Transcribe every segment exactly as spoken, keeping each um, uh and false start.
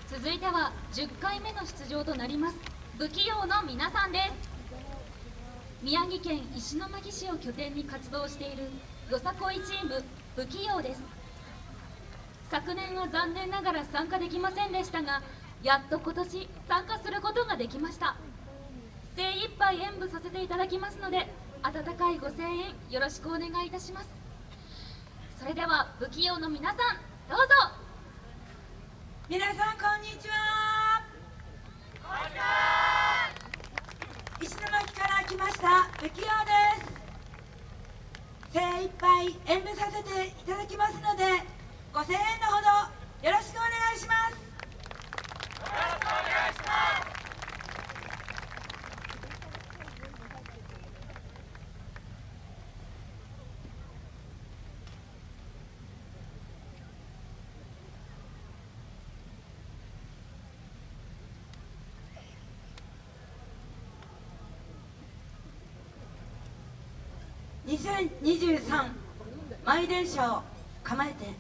続いてはじゅっかいめの出場となります不器用の皆さんです。宮城県石巻市を拠点に活動しているよさこいチーム不器用です。昨年は残念ながら参加できませんでしたが、やっと今年参加することができました。精一杯演舞させていただきますので、温かいご声援よろしくお願いいたします。それでは不器用の皆さん、どうぞ。 皆さんこんにちは。こんにちは。石巻から来ました不器用です。精一杯演舞させていただきますので、ご声援のほどよろしくお願いします。よろしくお願いします。にせんにじゅうさん満員電車を構えて。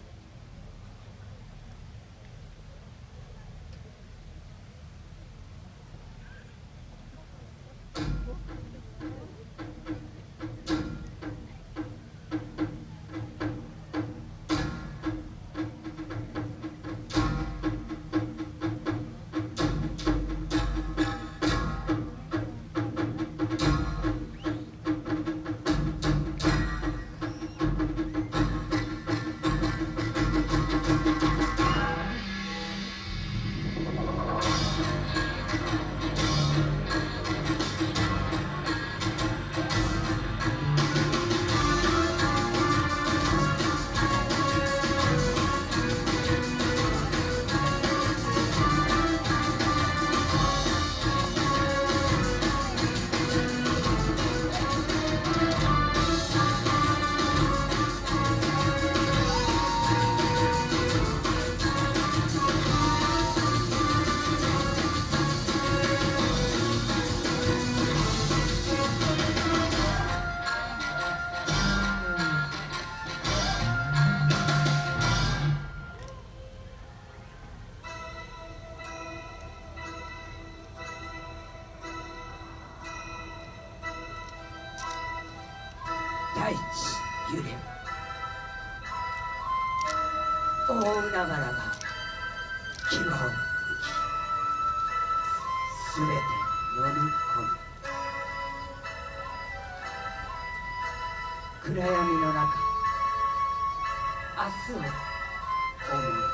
大地揺れ大海原が牙を吹きすべて飲み込む。暗闇の中明日を思う。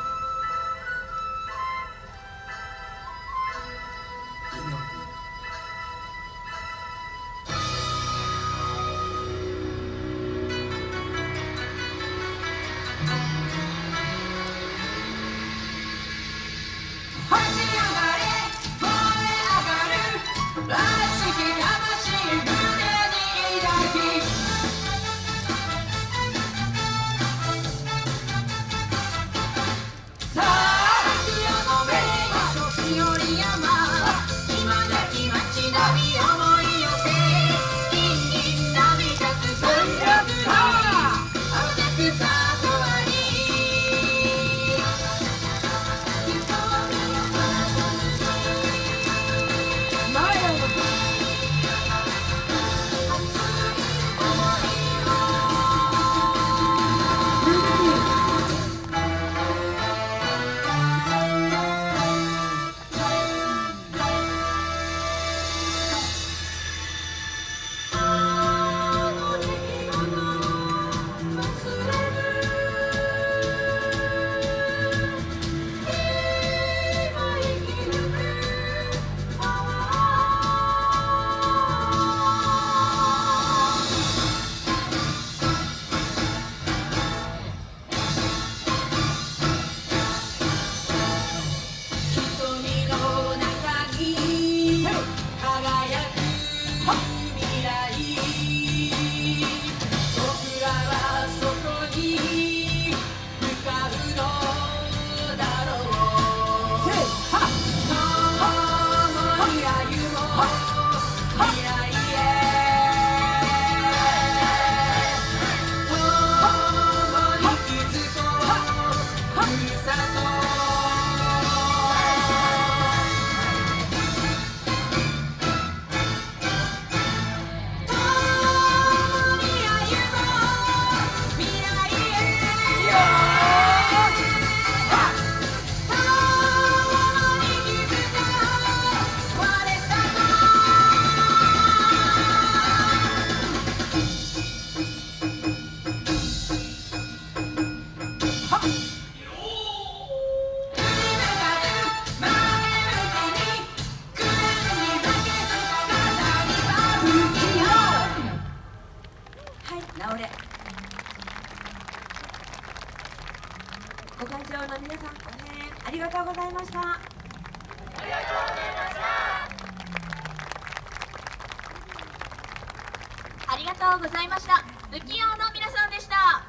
ご会場の皆さん、応援ありがとうございました。 ありがとうございました。 ありがとうございました。不器用の皆さんでした。